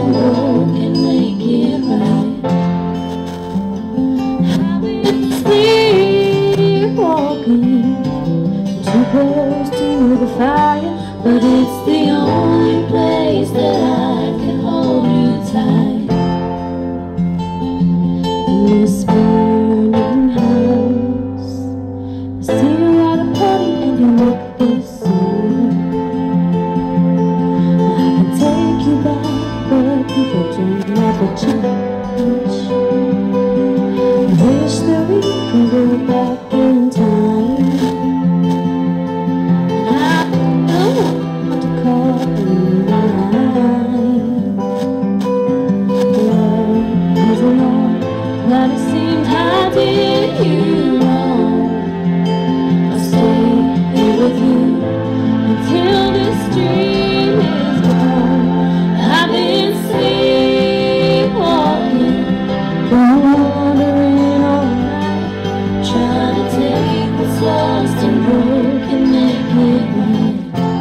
broke and make it right. I've been sleepwalking, too close to the fire, but it's the only place that I can hold you tight. In this burning house, I see you at a party and you look the same. I can take you back, but people don't ever change. I wish that we could go back in time. But it seemed I did you wrong. I'll stay here with you until this dream is gone. I've been sleepwalking, wandering all night, trying to take what's lost and broke and make it right.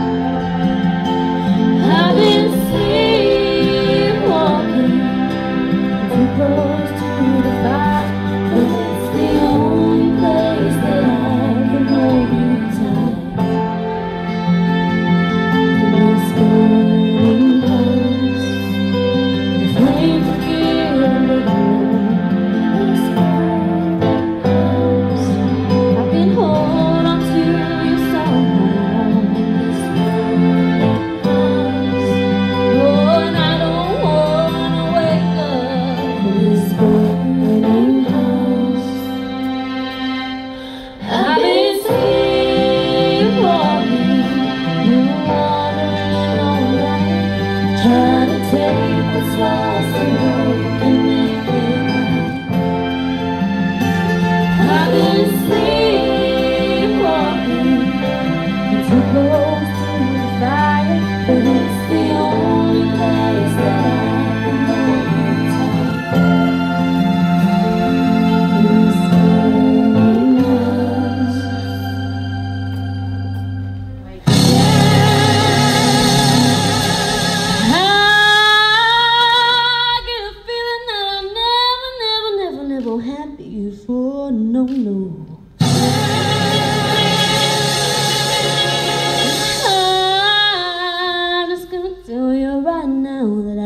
I've been sleepwalking, too close to the fire, but it's the only place that I can hold you tight. In this burning house, the flames of fear and the this burning house, I can hold on to you somehow. This burning house, oh, and I don't wanna wake up in this burning house. I've been sleepwalking, wandering all night, trying to take what's lost and broke and make it right. I've been sleepwalking, too close to the fire, but it's the only place that I can hold you tight. In this burning house. I get a feeling that I've never had before. No, no. I'm just gonna tell you right now that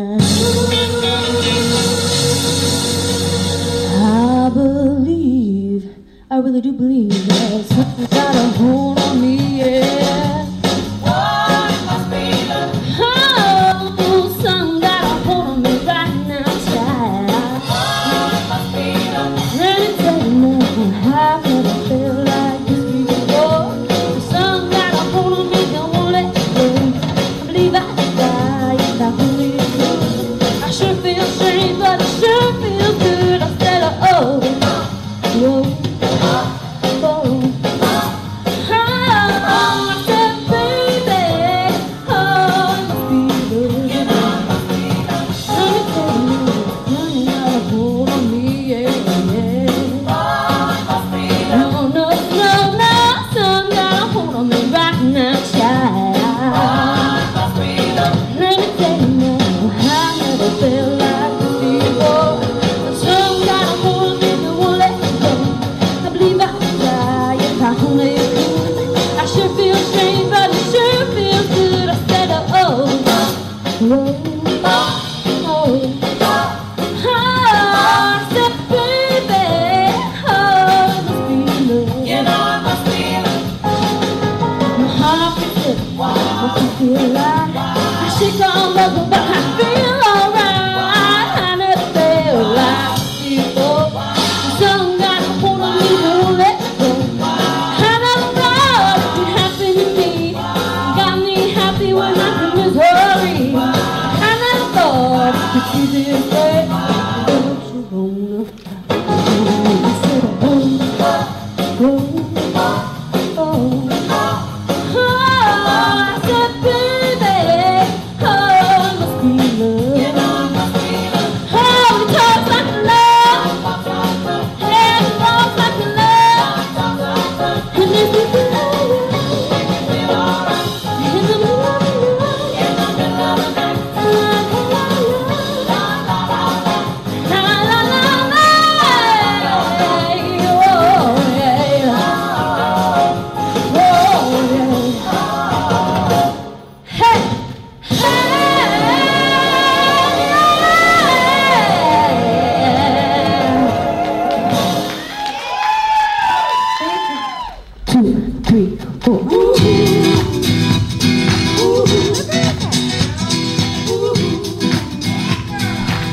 I believe, I really do believe that something's got a hold on me, yeah. Oh, it must be love. Oh, something got a hold on me right now, child. Oh, it must be love. Let me tell you now, I've never felt like this before. Something got a hold on me, don't wanna let go. I believe I could die if I believe it. I sure feel strange, but it sure feels good. I said, oh, whoa, oh, I said, baby, oh, it must be love. Let me tell you, running out of hold on me, yeah, yeah. No, no, no, no, some got a hold on me right now, child. Let me tell you now, I never felt like this before. Some got a hold on me, don't wanna let go. I believe I could die if I only could. I sure feel strange, but it sure feels good. I said, oh, whoa, oh, I said, baby, oh, it must be love. My heart can feel, I can feel like I shake all over, but I feel alright. I never felt like this before. Some got a hold on me, don't let go. I never thought it could happen to me. Got me happy when I'm in Missouri. I never thought it could be this way. Don't you wanna? I said, oh, oh, oh, oh, I said, baby, oh, it must be love. Oh, it talks like love. Yeah, it talks like love. And this is love.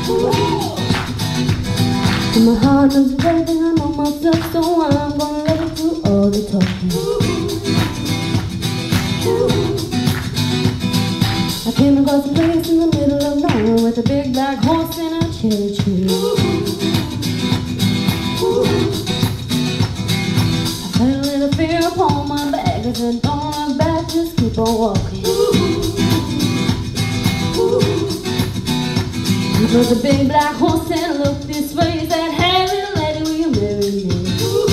And my heart knows everything I know myself, so I'm gonna let it do all the talking. I came across a place in the middle of nowhere with a big black horse and a cherry tree. I felt a little fear upon my back. I said, don't look back, just keep on walking. But the big black horse and looked this way, said, hey little lady, will you marry me?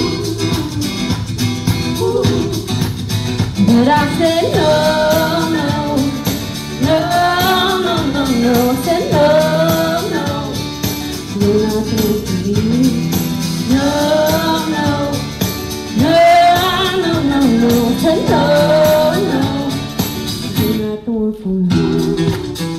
But I said, no, no, no, no, no, no. I said, no, no, you're not the one for me. No, no, no, no, no, no. I said, no, no, you're not the one for me.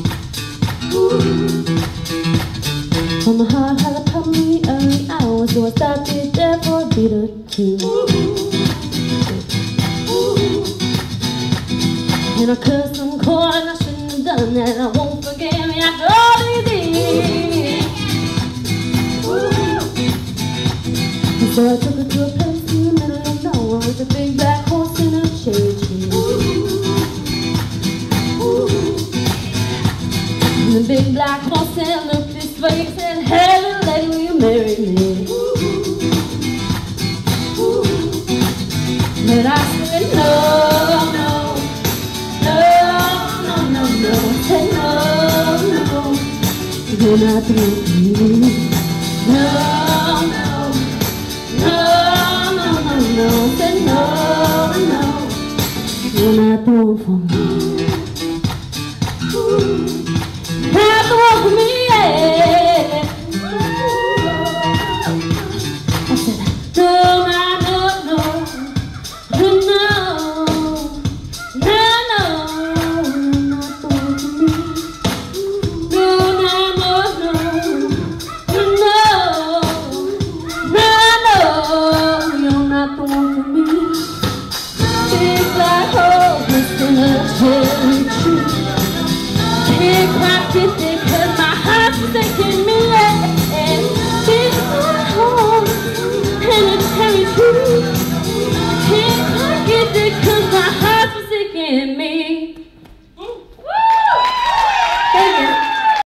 Well, my heart had a pump me early hours, so I stopped it there for a beat or two. And I cursed some chord and I shouldn't have done that. I won't forgive me after all these years. And so I took her to a place in the middle of nowhere with a big black horse and a cherry tree. And the big black horse and looked this way and said, hey little lady, will you marry me? But I said, no, no, no, no, no, no. I said, no, no, you're not the one for me. No, no, no, no, no, no. I said, no, no, you're not the one for me. Not the one for me, yeah. I said, no, no, no, no, no, no, no, not the one for me. No, no, no, no, no, you're not the one for me. Big black horse in a cherry tree. Can't quite get there 'cause my heart's forsaking me. Big black horse and a cherry tree. Can't quite get there 'cause my heart's forsaking me.